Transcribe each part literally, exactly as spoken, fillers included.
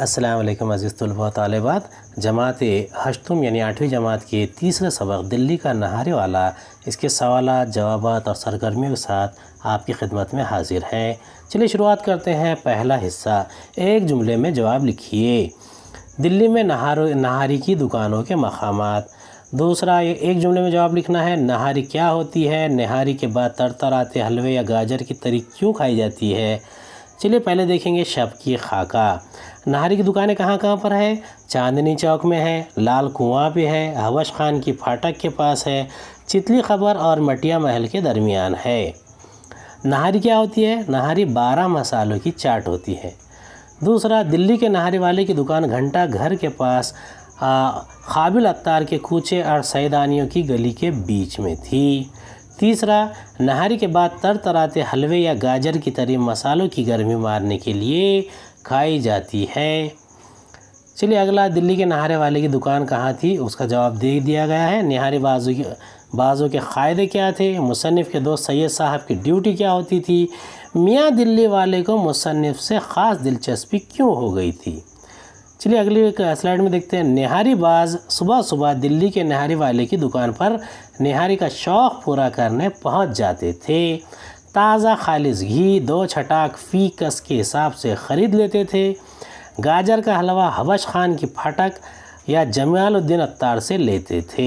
अस्सलाम वालेकुम अज़ीज़ तलबा तालिबात। जमात हश्तुम यानी आठवीं जमात के तीसरे सबक दिल्ली का नहारे वाला, इसके सवालात जवाबात और सरगर्मियों के साथ आपकी खिदमत में हाजिर हैं। चलिए शुरुआत करते हैं। पहला हिस्सा, एक जुमले में जवाब लिखिए। दिल्ली में नहार नहारी की दुकानों के मकामात। दूसरा, एक जुमले में जवाब लिखना है। नहारी क्या होती है? नहारी के बाद तरतराते हलवे या गाजर की तरी क्यों खाई जाती है? चलिए पहले देखेंगे शब की खाका। नहारी की दुकानें कहाँ कहाँ पर है? चांदनी चौक में है, लाल कुआं पे है, हवश खान की फाटक के पास है, चितली खबर और मटिया महल के दरमियान है। नहारी क्या होती है? नहारी बारह मसालों की चाट होती है। दूसरा, दिल्ली के नहारी वाले की दुकान घंटा घर के पास काबिल अत्तार के कूचे और सैदानियों की गली के बीच में थी। तीसरा, नहारी के बाद तरतराते हलवे या गाजर की तरी मसालों की गर्मी मारने के लिए खाई जाती है। चलिए अगला, दिल्ली के नहारे वाले की दुकान कहाँ थी? उसका जवाब दे दिया गया है। नहारी बाजू की बाजों के क़ायदे क्या थे? मुसन्निफ़ के दोस्त सैयद साहब की ड्यूटी क्या होती थी? मियाँ दिल्ली वाले को मुसन्निफ़ से ख़ास दिलचस्पी क्यों हो गई थी? चलिए अगली स्लाइड में देखते हैं। नहारी बाज सुबह सुबह दिल्ली के नहारी वाले की दुकान पर नहारी का शौक़ पूरा करने पहुंच जाते थे। ताज़ा खालिस घी दो छटाक फ़ी कस के हिसाब से ख़रीद लेते थे। गाजर का हलवा हवश खान की फाटक या जमालुद्दीन अत्तार से लेते थे।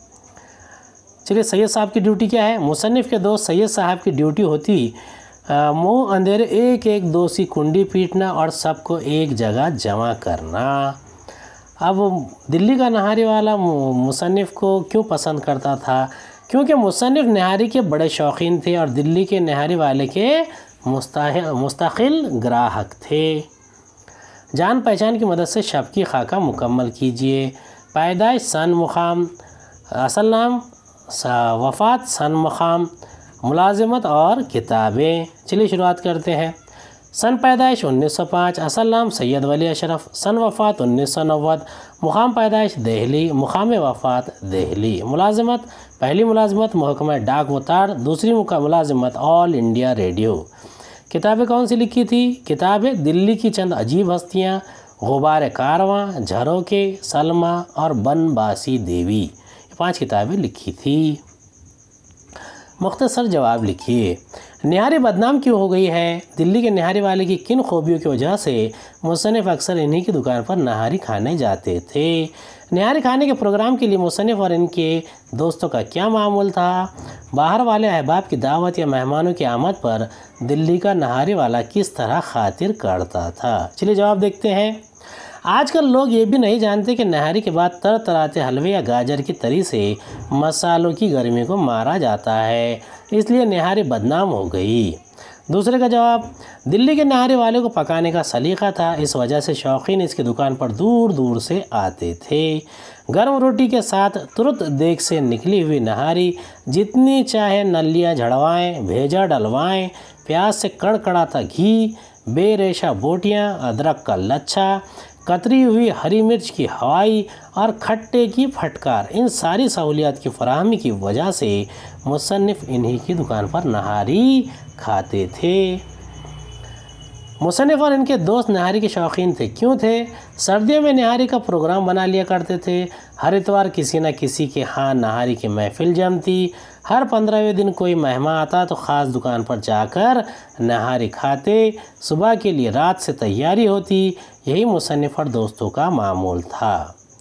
चलिए सैयद साहब की ड्यूटी क्या है? मुसन्निफ़ के दोस्त सैयद साहब की ड्यूटी होती मुँह अंधेरे एक एक दोसी कुंडी पीटना और सबको एक जगह जमा करना। अब दिल्ली का नहारी वाला मुसन्निफ़ को क्यों पसंद करता था? क्योंकि मुसन्निफ़ नहारी के बड़े शौकीन थे और दिल्ली के नहारी वाले के मुस्तकिल ग्राहक थे। जान पहचान की मदद से शब की खाका मुकम्मल कीजिए। पैदाइश सन मुकाम, असल नाम, वफ़ात सन मुकाम, मुलाजिमत और किताबें। चलिए शुरुआत करते हैं। सन पैदाइश उन्नीस सौ पाँच, असल नाम सैयद वली अशरफ, सन वफ़ात उन्नीस सौ नब्बे, मुकाम पैदाइश दिल्ली, मुकाम वफ़ात दिल्ली। मुलाजिमत, पहली मुलाजिमत महकमा डाक वतार, दूसरी मुलाजिमत ऑल इंडिया रेडियो। किताबें कौन सी लिखी थी? किताबें दिल्ली की चंद अजीब हस्तियाँ, गुबार कारवां, झरोके, सलमा और बनबासी देवी, ये पाँच किताबें लिखी थी। मुख्तसर जवाब लिखिए। नहारी बदनाम क्यों हो गई है? दिल्ली के नहारी वाले की किन खूबियों की वजह से मुसन्निफ़ अक्सर इन्हीं की दुकान पर नहारी खाने जाते थे? नहारी खाने के प्रोग्राम के लिए मुसन्निफ़ और इनके दोस्तों का क्या मामूल था? बाहर वाले अहबाब की दावत या मेहमानों की आमद पर दिल्ली का नहारी वाला किस तरह खातिर करता था? चलिए जवाब देखते हैं। आजकल लोग ये भी नहीं जानते कि नहारी के बाद तरतराते हलवे या गाजर की तरी से मसालों की गर्मी को मारा जाता है, इसलिए नहारी बदनाम हो गई। दूसरे का जवाब, दिल्ली के नहारी वाले को पकाने का सलीका था, इस वजह से शौकीन इसकी दुकान पर दूर दूर से आते थे। गर्म रोटी के साथ तुरंत देग से निकली हुई नहारी जितनी चाहे नलियाँ झड़वाएँ, भेजा डलवाएँ, प्याज से कड़कड़ाता घी, बेरेशा बोटियाँ, अदरक का लच्छा, कतरी हुई हरी मिर्च की हवाई और खट्टे की फटकार, इन सारी सहूलियात की फराहमी की वजह से मुसन्निफ़ इन्हीं की दुकान पर नहारी खाते थे। मुसन्निफ़ और इनके दोस्त नहारी के शौकीन थे। क्यों थे? सर्दियों में नहारी का प्रोग्राम बना लिया करते थे। हर इतवार किसी न किसी के यहाँ नहारी की महफिल जमती। हर पंद्रहवें दिन कोई मेहमान आता तो ख़ास दुकान पर जाकर नहारी खाते। सुबह के लिए रात से तैयारी होती। यही मुसन्निफ़ और दोस्तों का मामूल था।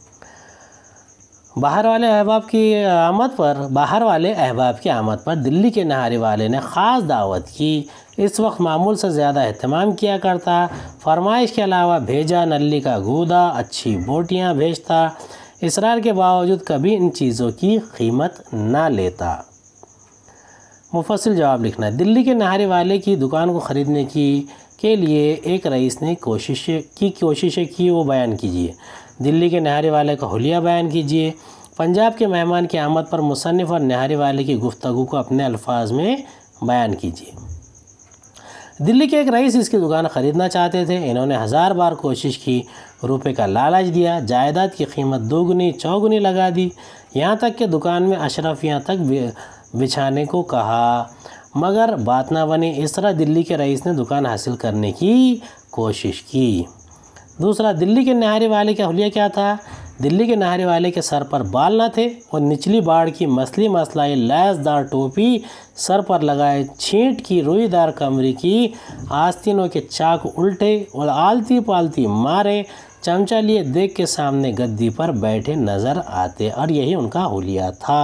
बाहर वाले अहबाब की आमद पर बाहर वाले अहबाब की आमद पर दिल्ली के नहारी वाले ने ख़ास दावत की। इस वक्त मामूल से ज़्यादा अहतमाम किया करता। फरमाइश के अलावा भेजा नल्ली का गूदा, अच्छी बोटियाँ भेजता। इसरार के बावजूद कभी इन चीज़ों की कीमत ना लेता। मुफस्सिल जवाब लिखना है। दिल्ली के नहारी वाले की दुकान को ख़रीदने की के लिए एक रईस ने कोशिश की कोशिशें की, वो बयान कीजिए। दिल्ली के नहारी वाले का हुलिया बयान कीजिए। पंजाब के मेहमान की आमद पर मुसन्निफ़ और नहारी वाले की गुफ्तगू को अपने अल्फाज में बयान कीजिए। दिल्ली के एक रईस इसकी दुकान ख़रीदना चाहते थे। इन्होंने हज़ार बार कोशिश की, रुपए का लालच दिया, जायदाद की कीमत दोगुनी चौगुनी लगा दी, यहाँ तक कि दुकान में अशरफियाँ तक बिछाने को कहा, मगर बात ना बनी। इस तरह दिल्ली के रईस ने दुकान हासिल करने की कोशिश की। दूसरा, दिल्ली के नहारे वाले का हुलिया क्या था? दिल्ली के नहारे वाले के सर पर बाल न थे और निचली बाड़ की मसली मसलाई लैसदार टोपी सर पर लगाए, छींट की रुईदार कमरी की आस्तीनों के चाक उल्टे और आलती पालती मारे चमचा लिए देख के सामने गद्दी पर बैठे नज़र आते, और यही उनका हुलिया था।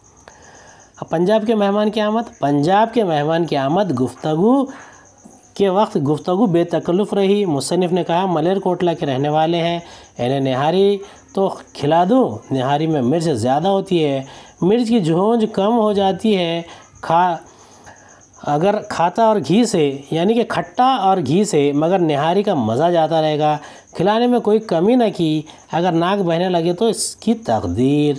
अब पंजाब के मेहमान की आमद। पंजाब के मेहमान की आमद गुफ्तगू के वक्त गुफ्तगू बेतकल्लुफ़ रही। मुसन्निफ़ ने कहा, मलेरकोटला के रहने वाले हैं, इन्हें निहारी तो खिला दूँ? निहारी में मिर्च ज़्यादा होती है, मिर्च की झोंझ कम हो जाती है। खा अगर खाता और घी से, यानी कि खट्टा और घी से, मगर निहारी का मज़ा जाता रहेगा। खिलाने में कोई कमी न की, अगर नाक बहने लगे तो इसकी तकदीर।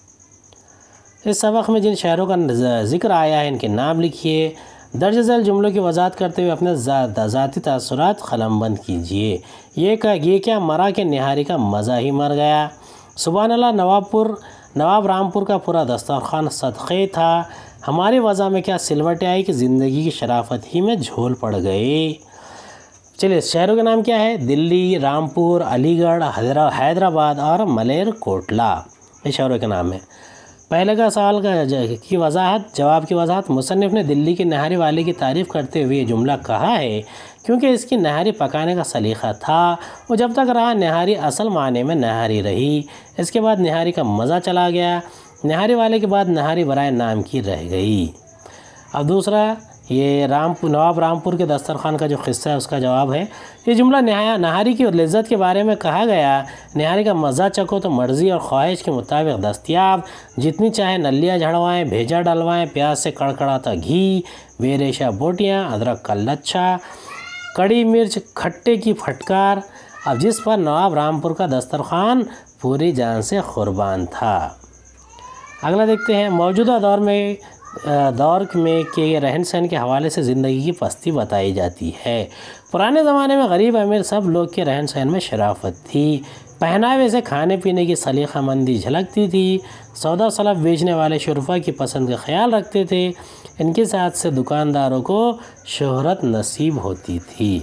इस सबक में जिन शहरों का जिक्र आया है इनके नाम लिखिए। दर्ज झैल जुमलों की वजाहत करते हुए अपने ज़ाती तासुरात क़लमबंद कीजिए। ये का ये क्या मरा के निहारी का मज़ा ही मर गया। सुबहान अल्लाह, नवाबपुर नवाब रामपुर का पूरा दस्तरखान सदक़े था। हमारी वज़ा में क्या सिलवटें आई कि ज़िंदगी की शराफत ही में झोल पड़ गए। चलिए, शहरों के नाम क्या है? दिल्ली, रामपुर, अलीगढ़, हैदराबाद और मलेरकोटला, ये शहरों के नाम है। पहले का सवाल का की वजाहत, जवाब की वजाहत। मुसन्निफ़ ने दिल्ली के नहारी वाले की तारीफ़ करते हुए जुमला कहा है क्योंकि इसकी नहारी पकाने का सलीक़ा था। वो जब तक रहा नहारी असल माने में नहारी रही। इसके बाद नहारी का मज़ा चला गया। नहारी वाले के बाद नहारी बराए नाम की रह गई। अब दूसरा, ये रामपुर नवाब रामपुर के दस्तरखान का जो क़िस्सा है उसका जवाब है। ये जुमला नहाया नहारी की लज्जत के बारे में कहा गया। नहारी का मज़ा चखो तो मर्ज़ी और ख्वाहिश के मुताबिक दस्तियाब, जितनी चाहे नलियाँ झड़वाएँ, भेजा डलवाएँ, प्याज से कड़कड़ाता घी, बेरेशा बोटियाँ, अदरक का लच्छा, कड़ी मिर्च, खट्टे की फटकार, अब जिस पर नवाब रामपुर का दस्तरखान पूरी जान से क़ुरबान था। अगला देखते हैं। मौजूदा दौर में दौर में के रहन सहन के हवाले से ज़िंदगी की पस्ती बताई जाती है। पुराने ज़माने में गरीब अमीर सब लोग के रहन सहन में शराफत थी। पहनावे से खाने पीने की सलीक़ामंदी झलकती थी। सौदा सलब बेचने वाले शुरफा की पसंद का ख्याल रखते थे। इनके साथ से दुकानदारों को शोहरत नसीब होती थी।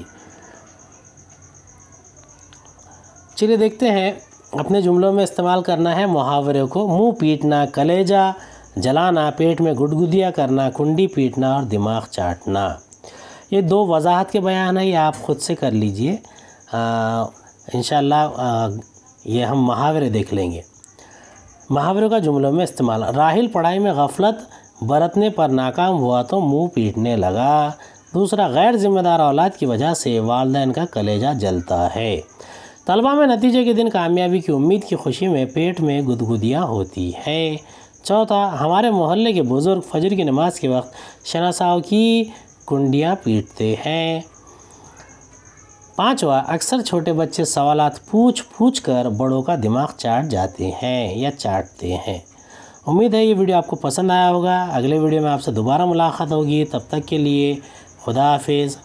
चलिए देखते हैं, अपने जुमलों में इस्तेमाल करना है मुहावरे को। मुँह पीटना, कलेजा जलाना, पेट में गुदगुदिया करना, कुंडी पीटना और दिमाग चाटना, ये दो वजाहत के बयान है, ये आप ख़ुद से कर लीजिए। इंशाअल्लाह ये हम मुहावरे देख लेंगे। मुहावरों का जुमलों में इस्तेमाल। राहिल पढ़ाई में गफलत बरतने पर नाकाम हुआ तो मुंह पीटने लगा। दूसरा, गैर जिम्मेदार औलाद की वजह से वालिदैन का कलेजा जलता है। तलबा में नतीजे के दिन कामयाबी की उम्मीद की खुशी में पेट में गुदगुदियाँ होती है। चौथा, हमारे मोहल्ले के बुज़ुर्ग फजर की नमाज के वक्त शनासाओं की कुंडियाँ पीटते हैं। पांचवा, अक्सर छोटे बच्चे सवालात पूछ पूछ कर बड़ों का दिमाग चाट जाते हैं या चाटते हैं। उम्मीद है ये वीडियो आपको पसंद आया होगा। अगले वीडियो में आपसे दोबारा मुलाकात होगी। तब तक के लिए खुदा हाफिज़।